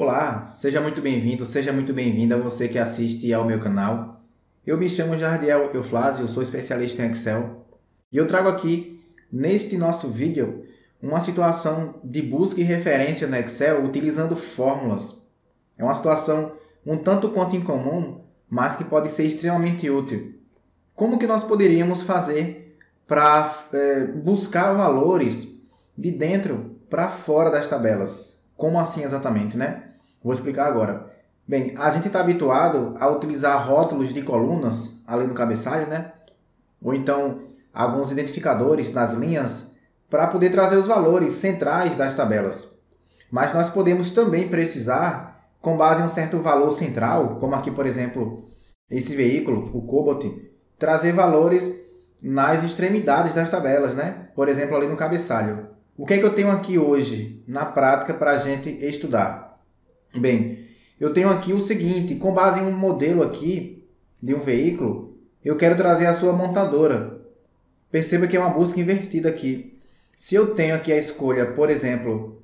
Olá, seja muito bem-vindo, seja muito bem-vinda você que assiste ao meu canal. Eu me chamo Jardiel Euflásio, sou especialista em Excel e eu trago aqui, neste nosso vídeo, uma situação de busca e referência no Excel utilizando fórmulas. É uma situação um tanto quanto incomum, mas que pode ser extremamente útil. Como que nós poderíamos fazer para buscar valores de dentro para fora das tabelas? Como assim exatamente, né? Vou explicar agora. Bem, a gente está habituado a utilizar rótulos de colunas ali no cabeçalho, né? Ou então alguns identificadores das linhas para poder trazer os valores centrais das tabelas. Mas nós podemos também precisar, com base em um certo valor central, como aqui, por exemplo, esse veículo, o Cobalt, trazer valores nas extremidades das tabelas, né? Por exemplo, ali no cabeçalho. O que é que eu tenho aqui hoje, na prática, para a gente estudar? Bem, eu tenho aqui o seguinte, com base em um modelo aqui de um veículo, eu quero trazer a sua montadora. Perceba que é uma busca invertida aqui. Se eu tenho aqui a escolha, por exemplo,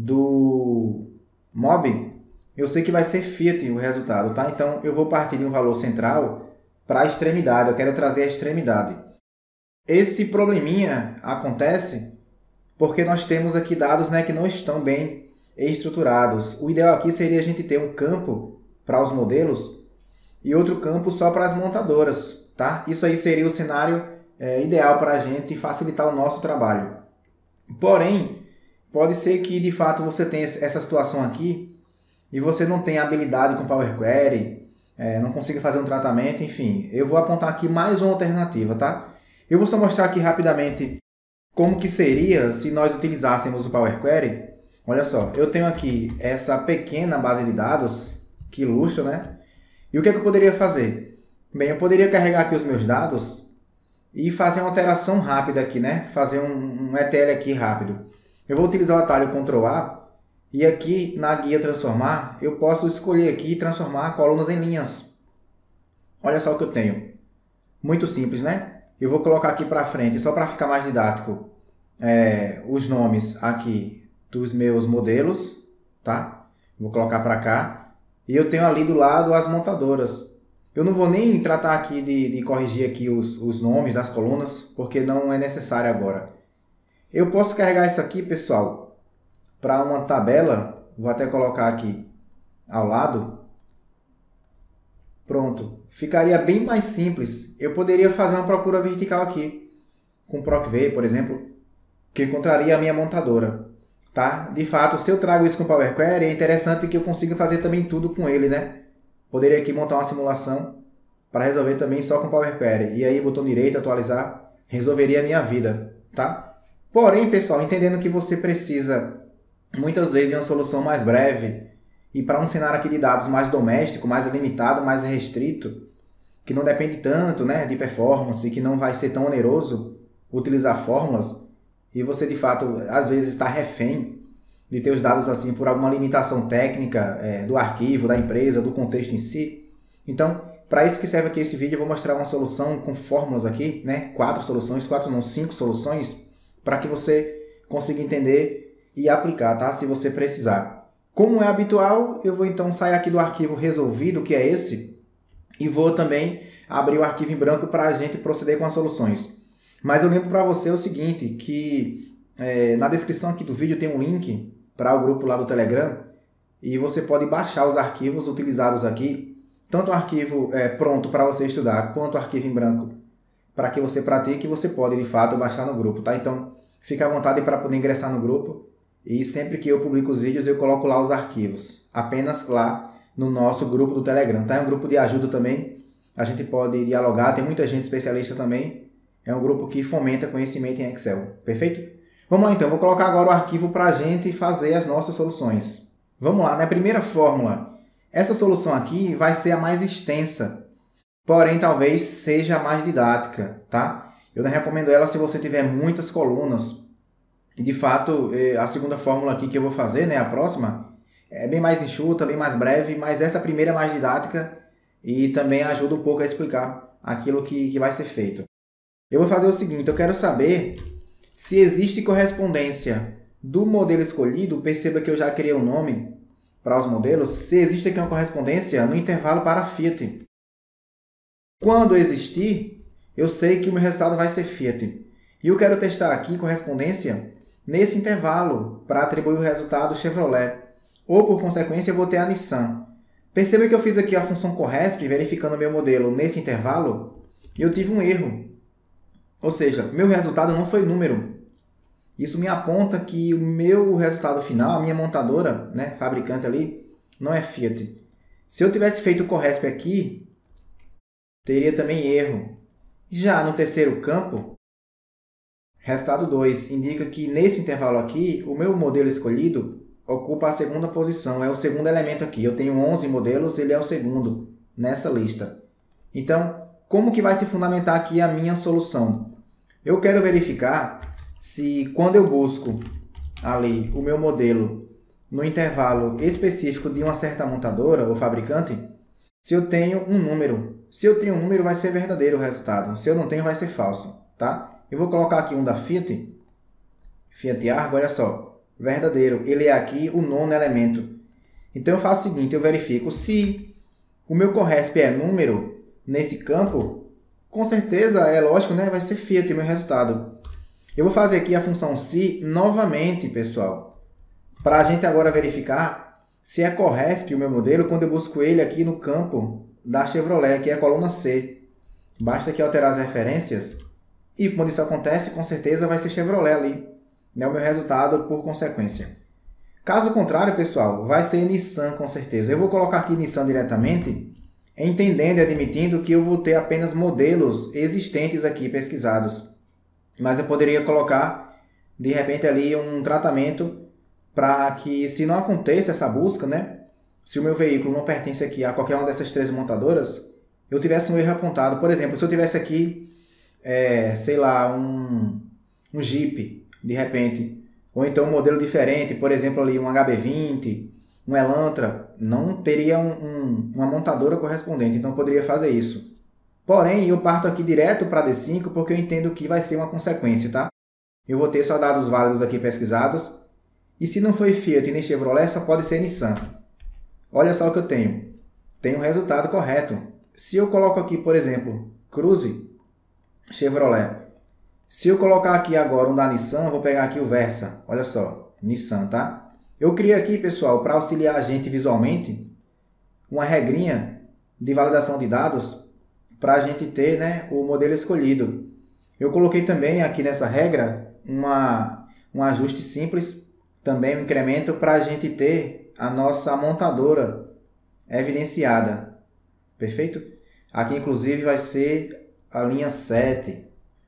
do MOB, eu sei que vai ser Fiat o resultado, tá? Então, eu vou partir de um valor central para a extremidade, eu quero trazer a extremidade. Esse probleminha acontece porque nós temos aqui dados, né, que não estão bem estruturados. O ideal aqui seria a gente ter um campo para os modelos e outro campo só para as montadoras, tá? Isso aí seria o cenário ideal para a gente facilitar o nosso trabalho. Porém, pode ser que de fato você tenha essa situação aqui e você não tenha habilidade com Power Query, não consiga fazer um tratamento, enfim. Eu vou apontar aqui mais uma alternativa, tá? Eu vou só mostrar aqui rapidamente como que seria se nós utilizássemos o Power Query. Olha só, eu tenho aqui essa pequena base de dados, que luxo, né? E o que é que eu poderia fazer? Bem, eu poderia carregar aqui os meus dados e fazer uma alteração rápida aqui, né? Fazer um ETL aqui rápido. Eu vou utilizar o atalho Ctrl A e aqui na guia transformar, eu posso escolher aqui transformar colunas em linhas. Olha só o que eu tenho. Muito simples, né? Eu vou colocar aqui para frente, só para ficar mais didático, os nomes aqui dos meus modelos, tá? Vou colocar para cá. E eu tenho ali do lado as montadoras. Eu não vou nem tratar aqui de corrigir aqui os nomes das colunas, porque não é necessário agora. Eu posso carregar isso aqui, pessoal, para uma tabela. Vou até colocar aqui ao lado. Pronto, ficaria bem mais simples. Eu poderia fazer uma procura vertical aqui, com ProcV, por exemplo, que encontraria a minha montadora. Tá? De fato, se eu trago isso com Power Query, é interessante que eu consiga fazer também tudo com ele, né? Poderia aqui montar uma simulação para resolver também só com Power Query. E aí, botão direito, atualizar, resolveria a minha vida, tá? Porém, pessoal, entendendo que você precisa, muitas vezes, de uma solução mais breve, e para um cenário aqui de dados mais doméstico, mais limitado, mais restrito, que não depende tanto, né, de performance, que não vai ser tão oneroso utilizar fórmulas, e você de fato às vezes está refém de ter os dados assim por alguma limitação técnica do arquivo, da empresa, do contexto em si. Então, para isso que serve aqui esse vídeo, eu vou mostrar uma solução com fórmulas aqui, né, 5 soluções, para que você consiga entender e aplicar, tá, se você precisar. Como é habitual, eu vou então sair aqui do arquivo resolvido, que é esse, e vou também abrir o arquivo em branco para a gente proceder com as soluções. Mas eu lembro para você o seguinte, que na descrição aqui do vídeo tem um link para o grupo lá do Telegram, e você pode baixar os arquivos utilizados aqui, tanto o arquivo pronto para você estudar, quanto o arquivo em branco para que você pratique, você pode de fato baixar no grupo, tá? Então, fique à vontade para poder ingressar no grupo. E sempre que eu publico os vídeos, eu coloco lá os arquivos. Apenas lá no nosso grupo do Telegram. Tá? É um grupo de ajuda também. A gente pode dialogar. Tem muita gente especialista também. É um grupo que fomenta conhecimento em Excel. Perfeito? Vamos lá então. Vou colocar agora o arquivo para a gente fazer as nossas soluções. Vamos lá. Na primeira fórmula. Essa solução aqui vai ser a mais extensa. Porém, talvez seja a mais didática. Tá? Eu não recomendo ela se você tiver muitas colunas. De fato, a segunda fórmula aqui que eu vou fazer, né, a próxima, é bem mais enxuta, bem mais breve, mas essa primeira é mais didática e também ajuda um pouco a explicar aquilo que vai ser feito. Eu vou fazer o seguinte, eu quero saber se existe correspondência do modelo escolhido. Perceba que eu já criei um nome para os modelos se existe aqui uma correspondência no intervalo para Fiat. Quando existir, eu sei que o meu resultado vai ser Fiat. E eu quero testar aqui correspondência nesse intervalo para atribuir o resultado Chevrolet. Ou, por consequência, eu vou ter a Nissan. Perceba que eu fiz aqui a função corresp, verificando o meu modelo nesse intervalo, e eu tive um erro. Ou seja, meu resultado não foi número. Isso me aponta que o meu resultado final, a minha montadora, né, fabricante ali, não é Fiat. Se eu tivesse feito o corresp aqui, teria também erro. Já no terceiro campo, resultado 2 indica que nesse intervalo aqui, o meu modelo escolhido ocupa a segunda posição, é o segundo elemento aqui. Eu tenho 11 modelos, ele é o segundo nessa lista. Então, como que vai se fundamentar aqui a minha solução? Eu quero verificar se quando eu busco ali o meu modelo no intervalo específico de uma certa montadora ou fabricante, se eu tenho um número. Se eu tenho um número, vai ser verdadeiro o resultado. Se eu não tenho, vai ser falso, tá? Eu vou colocar aqui um da Fiat, Fiat Argo, olha só, verdadeiro. Ele é aqui o nono elemento. Então eu faço o seguinte, eu verifico se o meu corresp é número nesse campo, com certeza, é lógico, né? Vai ser Fiat o meu resultado. Eu vou fazer aqui a função se novamente, pessoal, para a gente agora verificar se é corresp o meu modelo quando eu busco ele aqui no campo da Chevrolet, que é a coluna C. Basta aqui alterar as referências e quando isso acontece, com certeza vai ser Chevrolet ali, né? O meu resultado por consequência. Caso contrário, pessoal, vai ser Nissan com certeza. Eu vou colocar aqui Nissan diretamente, entendendo e admitindo que eu vou ter apenas modelos existentes aqui pesquisados. Mas eu poderia colocar, de repente, ali um tratamento para que, se não aconteça essa busca, né? Se o meu veículo não pertence aqui a qualquer uma dessas 3 montadoras, eu tivesse um erro apontado. Por exemplo, se eu tivesse aqui, sei lá, um Jeep, de repente, ou então um modelo diferente, por exemplo, ali um HB20, um Elantra, não teria uma montadora correspondente, então eu poderia fazer isso. Porém, eu parto aqui direto para D5 porque eu entendo que vai ser uma consequência, tá? Eu vou ter só dados válidos aqui pesquisados. E se não foi Fiat nem Chevrolet, só pode ser Nissan. Olha só o que eu tenho. Tenho o resultado correto. Se eu coloco aqui, por exemplo, Cruze, Chevrolet. Se eu colocar aqui agora um da Nissan, vou pegar aqui o Versa. Olha só, Nissan, tá? Eu criei aqui, pessoal, para auxiliar a gente visualmente, uma regrinha de validação de dados para a gente ter, né, o modelo escolhido. Eu coloquei também aqui nessa regra um ajuste simples, também um incremento para a gente ter a nossa montadora evidenciada. Perfeito? Aqui, inclusive, vai ser a linha 7.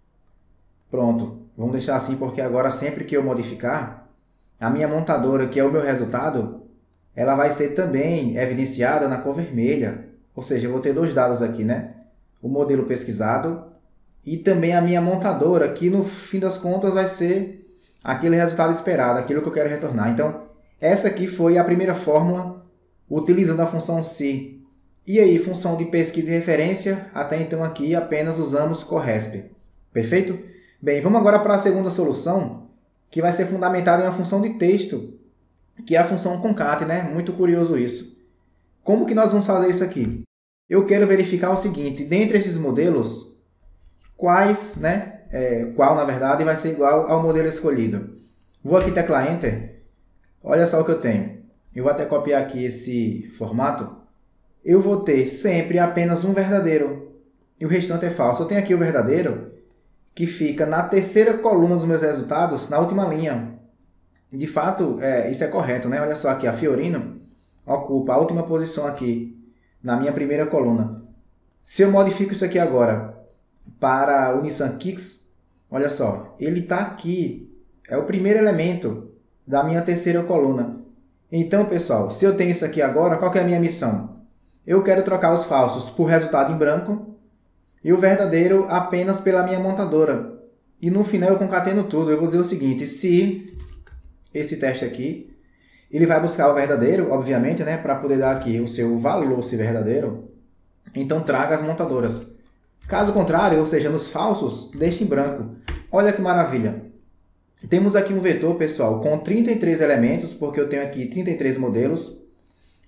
Pronto. Vamos deixar assim porque agora, sempre que eu modificar, a minha montadora, que é o meu resultado, ela vai ser também evidenciada na cor vermelha. Ou seja, eu vou ter 2 dados aqui, né? O modelo pesquisado e também a minha montadora, que no fim das contas vai ser aquele resultado esperado, aquilo que eu quero retornar. Então, essa aqui foi a primeira fórmula utilizando a função se. E aí, função de pesquisa e referência, até então aqui apenas usamos corresp. Perfeito? Bem, vamos agora para a segunda solução, que vai ser fundamentada em uma função de texto, que é a função concat, né? Muito curioso isso. Como que nós vamos fazer isso aqui? Eu quero verificar o seguinte, dentre esses modelos, quais, né? Qual, na verdade, vai ser igual ao modelo escolhido. Vou aqui teclar Enter. Olha só o que eu tenho. Eu vou até copiar aqui esse formato. Eu vou ter sempre apenas um verdadeiro. E o restante é falso. Eu tenho aqui o verdadeiro, que fica na terceira coluna dos meus resultados, na última linha. De fato, isso é correto, né? Olha só aqui, a Fiorino ocupa a última posição aqui, na minha primeira coluna. Se eu modifico isso aqui agora para o Nissan Kicks, olha só, ele está aqui, é o primeiro elemento da minha terceira coluna. Então, pessoal, se eu tenho isso aqui agora, qual que é a minha missão? Eu quero trocar os falsos por resultado em branco e o verdadeiro apenas pela minha montadora. E no final eu concateno tudo. Eu vou dizer o seguinte, se esse teste aqui, ele vai buscar o verdadeiro, obviamente, né, para poder dar aqui o seu valor, se verdadeiro, então traga as montadoras. Caso contrário, ou seja, nos falsos, deixe em branco. Olha que maravilha. Temos aqui um vetor, pessoal, com 33 elementos, porque eu tenho aqui 33 modelos.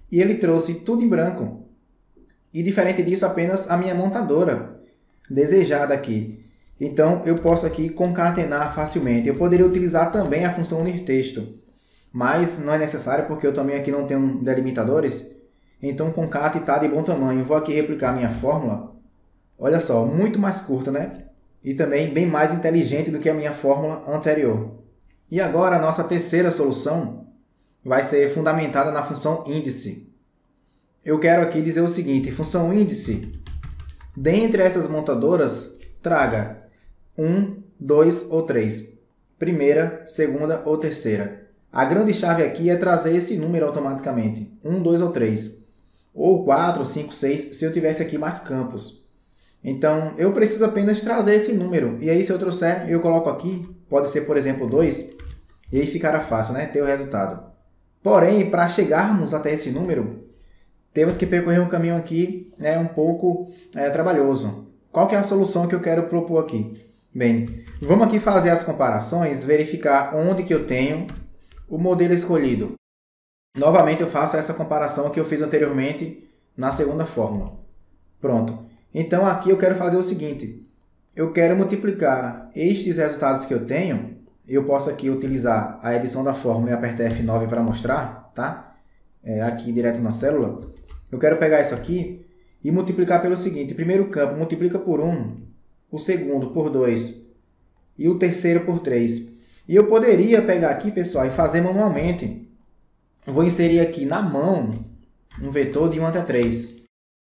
e ele trouxe tudo em branco. E diferente disso, apenas a minha montadora desejada aqui. Então, eu posso aqui concatenar facilmente. Eu poderia utilizar também a função unir texto, mas não é necessário porque eu também aqui não tenho delimitadores. Então, concate está de bom tamanho. Vou aqui replicar a minha fórmula. Olha só, muito mais curta, né? E também bem mais inteligente do que a minha fórmula anterior. E agora a nossa terceira solução vai ser fundamentada na função índice. Eu quero aqui dizer o seguinte, função índice, dentre essas montadoras, traga 1, 2 ou 3. Primeira, segunda ou terceira. A grande chave aqui é trazer esse número automaticamente, 1, 2 ou 3. Ou 4, 5, 6, se eu tivesse aqui mais campos. Então, eu preciso apenas trazer esse número. E aí, se eu trouxer, eu coloco aqui, pode ser, por exemplo, 2, e aí ficará fácil, né? Ter o resultado. Porém, para chegarmos até esse número, temos que percorrer um caminho aqui um pouco trabalhoso. Qual que é a solução que eu quero propor aqui? Bem, vamos aqui fazer as comparações, verificar onde que eu tenho o modelo escolhido. Novamente, eu faço essa comparação que eu fiz anteriormente na segunda fórmula. Pronto. Então, aqui eu quero fazer o seguinte. Eu quero multiplicar estes resultados que eu tenho. Eu posso aqui utilizar a edição da fórmula e apertar F9 para mostrar, tá? Aqui direto na célula. Eu quero pegar isso aqui e multiplicar pelo seguinte. O primeiro campo multiplica por 1, o segundo por 2 e o terceiro por 3. E eu poderia pegar aqui, pessoal, e fazer manualmente. Eu vou inserir aqui na mão um vetor de 1 até 3.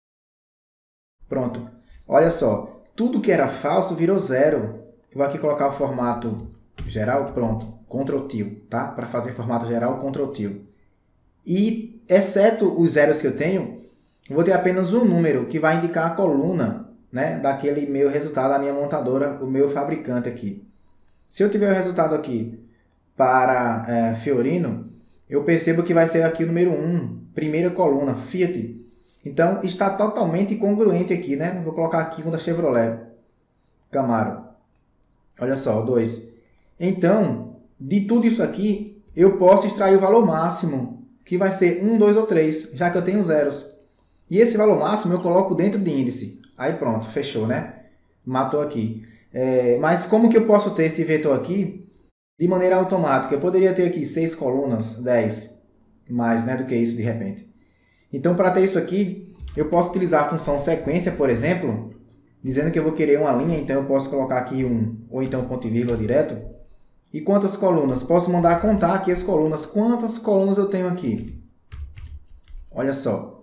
Pronto. Olha só, tudo que era falso virou zero. Eu vou aqui colocar o formato geral, pronto, Ctrl+T, tá? Para fazer formato geral, Ctrl+T. E, exceto os zeros que eu tenho, eu vou ter apenas um número que vai indicar a coluna, né, daquele meu resultado, da minha montadora, o meu fabricante aqui. Se eu tiver o resultado aqui para Fiorino, eu percebo que vai ser aqui o número 1, primeira coluna, Fiat. Então, está totalmente congruente aqui, né? Vou colocar aqui um da Chevrolet, Camaro. Olha só, 2. Então, de tudo isso aqui, eu posso extrair o valor máximo, que vai ser 1, 2 ou 3, já que eu tenho zeros. E esse valor máximo eu coloco dentro de índice. Aí pronto, fechou, né? Matou aqui. Mas como que eu posso ter esse vetor aqui de maneira automática? Eu poderia ter aqui 6 colunas, 10, mais, né, do que isso de repente. Então, para ter isso aqui, eu posso utilizar a função sequência, por exemplo, dizendo que eu vou querer uma linha, então eu posso colocar aqui ou então ponto e vírgula direto. E quantas colunas? Posso mandar contar aqui as colunas. Quantas colunas eu tenho aqui? Olha só.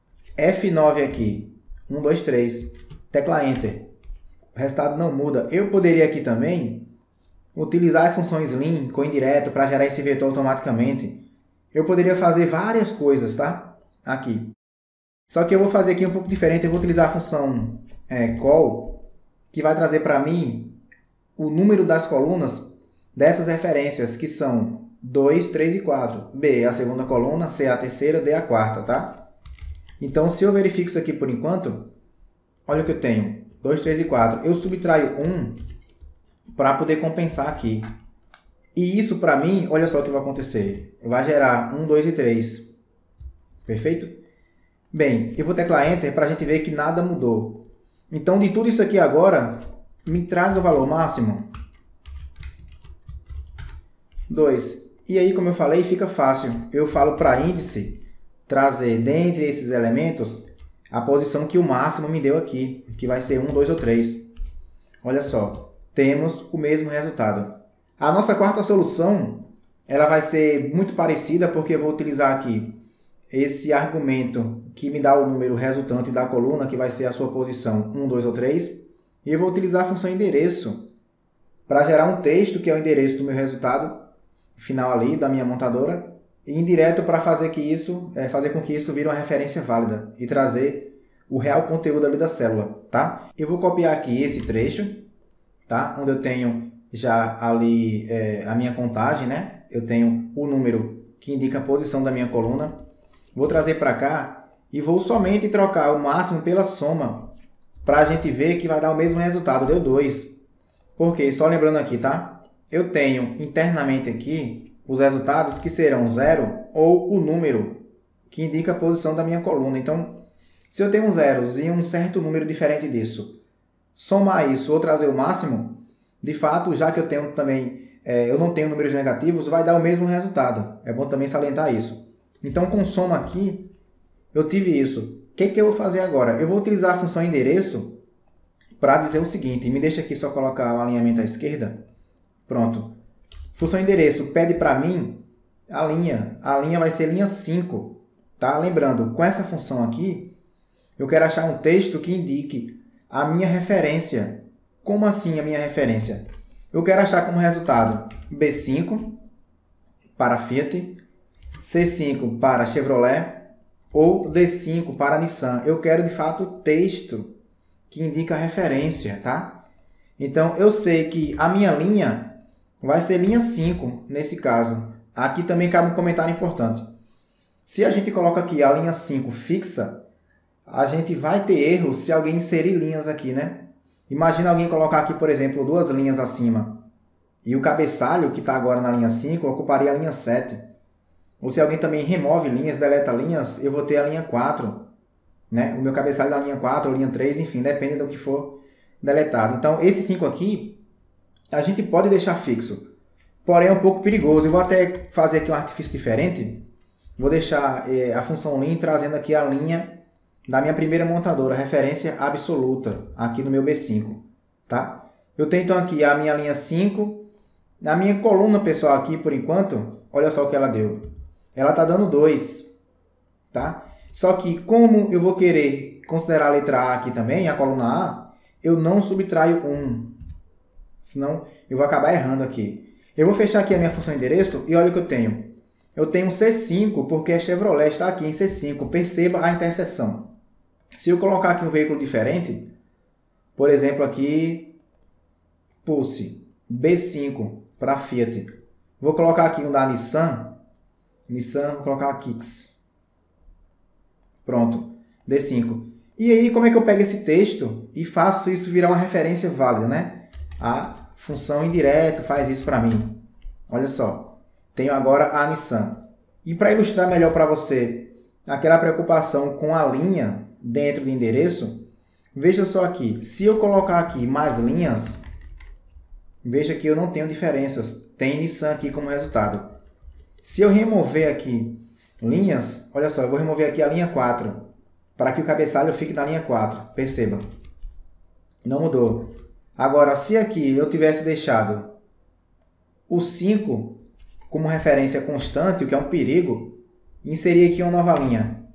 F9 aqui. 1, 2, 3. Tecla Enter. O resultado não muda. Eu poderia aqui também utilizar as funções lim com indireto para gerar esse vetor automaticamente. Eu poderia fazer várias coisas, tá? Aqui. Só que eu vou fazer aqui um pouco diferente. Eu vou utilizar a função call, que vai trazer para mim o número das colunas dessas referências, que são 2, 3 e 4. B é a segunda coluna, C é a terceira, D é a quarta, tá? Então, se eu verifico isso aqui por enquanto, olha o que eu tenho. 2, 3 e 4. Eu subtraio 1 para poder compensar aqui. E isso, para mim, olha só o que vai acontecer. Vai gerar 1, 2 e 3. Perfeito? Bem, eu vou teclar Enter para a gente ver que nada mudou. Então, de tudo isso aqui agora, me traga o valor máximo. 2. E aí, como eu falei, fica fácil. Eu falo para índice trazer dentre esses elementos a posição que o máximo me deu aqui, que vai ser 1, 2 ou 3. Olha só, temos o mesmo resultado. A nossa quarta solução, ela vai ser muito parecida, porque eu vou utilizar aqui esse argumento que me dá o número resultante da coluna, que vai ser a sua posição 1, 2 ou 3. E eu vou utilizar a função endereço para gerar um texto, que é o endereço do meu resultado final ali, da minha montadora, e indireto para fazer com que isso vire uma referência válida e trazer o real conteúdo ali da célula, tá? Eu vou copiar aqui esse trecho, tá? Onde eu tenho já ali a minha contagem, né? Eu tenho o número que indica a posição da minha coluna. Vou trazer para cá e vou somente trocar o máximo pela soma para a gente ver que vai dar o mesmo resultado. Deu 2. Porque, só lembrando aqui, tá? Eu tenho internamente aqui os resultados que serão 0 ou o número que indica a posição da minha coluna. Então, se eu tenho zeros e um certo número diferente disso, somar isso ou trazer o máximo, de fato, já que eu tenho também, eu não tenho números negativos, vai dar o mesmo resultado. É bom também salientar isso. Então, com soma aqui, eu tive isso. O que eu vou fazer agora? Eu vou utilizar a função endereço para dizer o seguinte. Me deixa aqui só colocar o alinhamento à esquerda. Pronto. Função endereço pede para mim a linha. A linha vai ser linha 5. Tá? Lembrando, com essa função aqui, eu quero achar um texto que indique a minha referência. Como assim a minha referência? Eu quero achar como resultado B5 para Fiat, C5 para Chevrolet ou D5 para Nissan. Eu quero, de fato, texto que indica a referência, tá? Então, eu sei que a minha linha vai ser linha 5, nesse caso. Aqui também cabe um comentário importante. Se a gente coloca aqui a linha 5 fixa, a gente vai ter erro se alguém inserir linhas aqui, né? Imagina alguém colocar aqui, por exemplo, 2 linhas acima. E o cabeçalho, que está agora na linha 5, ocuparia a linha 7. Ou se alguém também remove linhas, deleta linhas, eu vou ter a linha 4. Né? O meu cabeçalho da linha 4 ou linha 3, enfim, depende do que for deletado. Então, esse 5 aqui, a gente pode deixar fixo. Porém, é um pouco perigoso. Eu vou até fazer aqui um artifício diferente. Vou deixar a função lim trazendo aqui a linha da minha primeira montadora, referência absoluta, aqui no meu B5. Tá? Eu tenho então aqui a minha linha 5. Na minha coluna, pessoal, aqui por enquanto, olha só o que ela deu. Ela está dando 2. Tá? Só que como eu vou querer considerar a letra A aqui também, a coluna A, eu não subtraio 1. Senão eu vou acabar errando aqui. Eu vou fechar aqui a minha função endereço e olha o que eu tenho. Eu tenho C5 porque a Chevrolet está aqui em C5. Perceba a interseção. Se eu colocar aqui um veículo diferente, por exemplo aqui, Pulse, B5 para Fiat. Vou colocar aqui um da Nissan, vou colocar a Kicks. Pronto, D5. E aí, como é que eu pego esse texto e faço isso virar uma referência válida, né? A função indireto faz isso para mim. Olha só, tenho agora a Nissan. E para ilustrar melhor para você aquela preocupação com a linha dentro do endereço, veja só aqui. Se eu colocar aqui mais linhas, veja que eu não tenho diferenças. Tem Nissan aqui como resultado. Se eu remover aqui linhas, olha só, eu vou remover aqui a linha 4, para que o cabeçalho fique na linha 4. Perceba. Não mudou. Agora, se aqui eu tivesse deixado o 5 como referência constante, o que é um perigo, inserir aqui uma nova linha.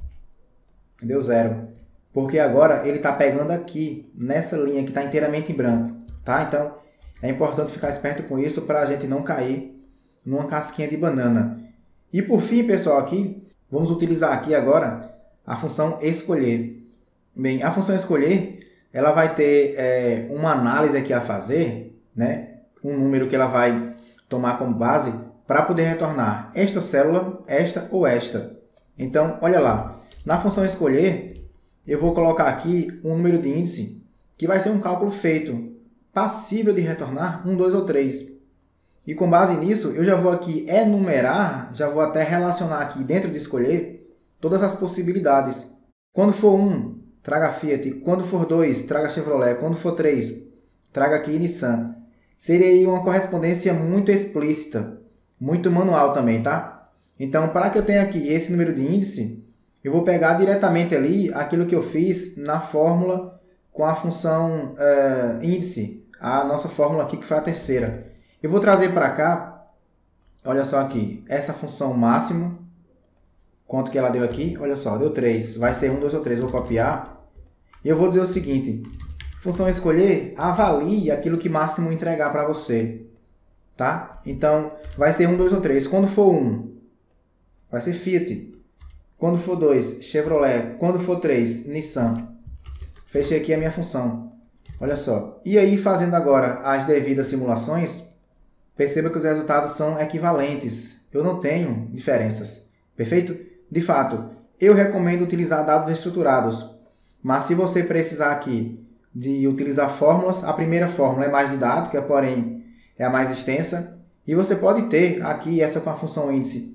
Deu 0. Porque agora ele está pegando aqui, nessa linha que está inteiramente em branco. Tá? Então, é importante ficar esperto com isso para a gente não cair numa casquinha de banana. E por fim, pessoal, aqui, vamos utilizar aqui agora a função escolher. Bem, a função escolher, ela vai ter uma análise aqui a fazer, né? Um número que ela vai tomar como base para poder retornar esta célula, esta ou esta. Então, olha lá, na função escolher, eu vou colocar aqui um número de índice que vai ser um cálculo feito, passível de retornar 1, 2 ou 3. E com base nisso, eu já vou aqui enumerar, já vou até relacionar aqui dentro de escolher todas as possibilidades. Quando for 1, traga Fiat. Quando for 2, traga Chevrolet. Quando for 3, traga aqui Nissan. Seria aí uma correspondência muito explícita, muito manual também, tá? Então, para que eu tenha aqui esse número de índice, eu vou pegar diretamente ali aquilo que eu fiz na fórmula com a função índice, a nossa fórmula aqui que foi a terceira. Eu vou trazer para cá, olha só aqui, essa função máximo, quanto que ela deu aqui? Olha só, deu 3, vai ser 1, 2 ou 3, vou copiar. E eu vou dizer o seguinte, função escolher, avalie aquilo que máximo entregar para você, tá? Então, vai ser 1, 2 ou 3. Quando for 1, vai ser Fiat. Quando for 2, Chevrolet. Quando for 3, Nissan. Fechei aqui a minha função. Olha só. E aí, fazendo agora as devidas simulações, perceba que os resultados são equivalentes. Eu não tenho diferenças. Perfeito? De fato, eu recomendo utilizar dados estruturados. Mas se você precisar aqui de utilizar fórmulas, a primeira fórmula é mais didática, porém é a mais extensa. E você pode ter aqui essa com a função índice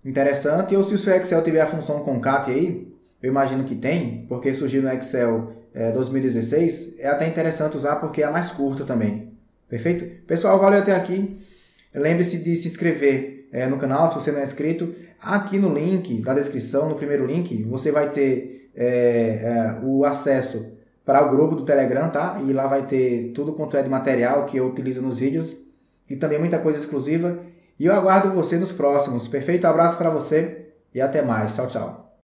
interessante. Ou se o seu Excel tiver a função concat aí, eu imagino que tem, porque surgiu no Excel 2016, é até interessante usar porque é a mais curta também. Perfeito? Pessoal, valeu até aqui. Lembre-se de se inscrever no canal se você não é inscrito. Aqui no link da descrição, no primeiro link, você vai ter o acesso para o grupo do Telegram, tá? E lá vai ter tudo quanto é de material que eu utilizo nos vídeos e também muita coisa exclusiva. E eu aguardo você nos próximos. Perfeito? Abraço para você e até mais. Tchau, tchau.